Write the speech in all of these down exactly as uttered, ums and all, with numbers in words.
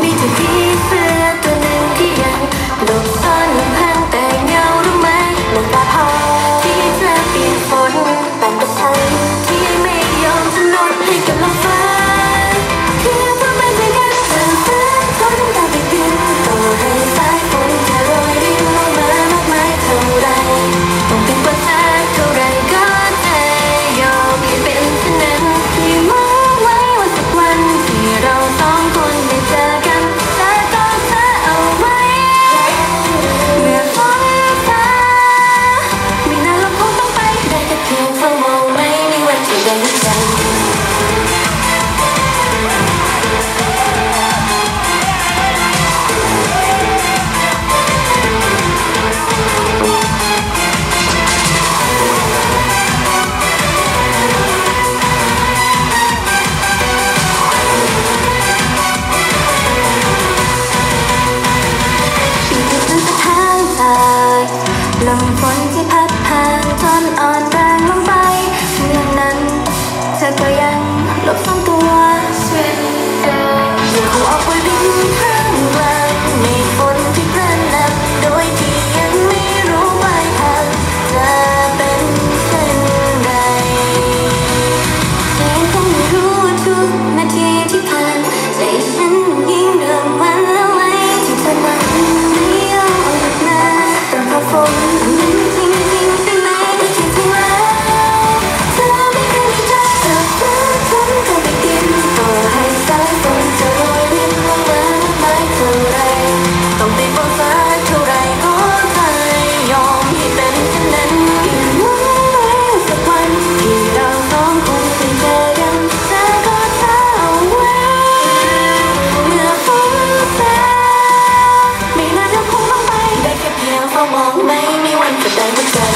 มีแต่ผีเสื้อตัวหนึ่งที่ยังหลบซ่อนลำพังแต่เงารู้ไหมน้ำตาพอที่จะเปียกฝนแต่กับฉันที่ไม่ยอมจำนนให้กับลมฟ้าเพียงเพราะไม่ใช่กันเธอฟื้นทนตาไปกินต่อให้สายฝนจะโรยรินลงมามากมายเท่าไรต้องเป็นปัญหาเท่าไรก็จะยอมให้เป็นเช่นนั้นที่หวังไว้ว่าสักวันที่เราสองคนได้เจอกันจะต้องเธอเอาไว้เมื่อฝนซาไม่นานเราคงต้องไปได้แค่เพียงเฝ้ามองไม่มีวันที่ได้รู้จักลมฝนที่พัดผ่านจนอ่อนแรงลงไปเมื่อนั้นเธอก็ยังหลบซ่อนตัวเช่นเดิมยังคงออกไปบินข้างกลางในฝนที่กระหน่ำโดยที่ยังไม่รู้ปลายทางจะเป็นเช่นไรแต่ยังคงไม่รู้ว่าทุกนาทีที่ผ่านใจฉันยิ่งเริ่มหวั่นละไหวที่เธอนั้นไม่ยอมออกมาแต่พอฝนมองไม่มีวันจะได้หัวใจ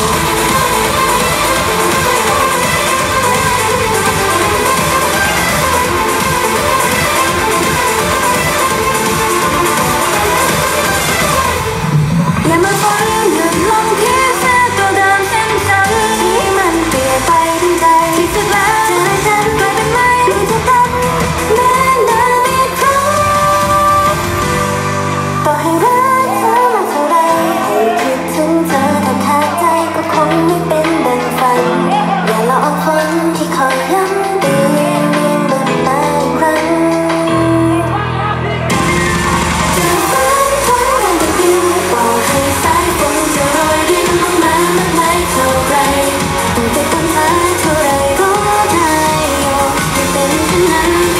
และเมื่อฝนหยุดลงที่เสื้อตัวเดิมเช่นฉันที่มันเปลี่ยนไปทั้งใจที่สุดแล้วเธอและฉันกลายเป็นไม่รู้จะทำเหมือนเดิมอีกครั้งต่อให้รักเธอมาเท่าไรให้คิดถึงเธอแต่ขาดใจก็คงไม่เป็นดังฝันอย่าหลอกคนที่คอยย้ำเตือนเรียนบนตาอีกครั้งจะฝันฝันกันไปดินต่อให้สายฝนจะโรยรินลงมามากมายเท่าไรต้องเป็นปัญหาเท่าไรก็ได้ยอมให้เป็นเช่นนั้น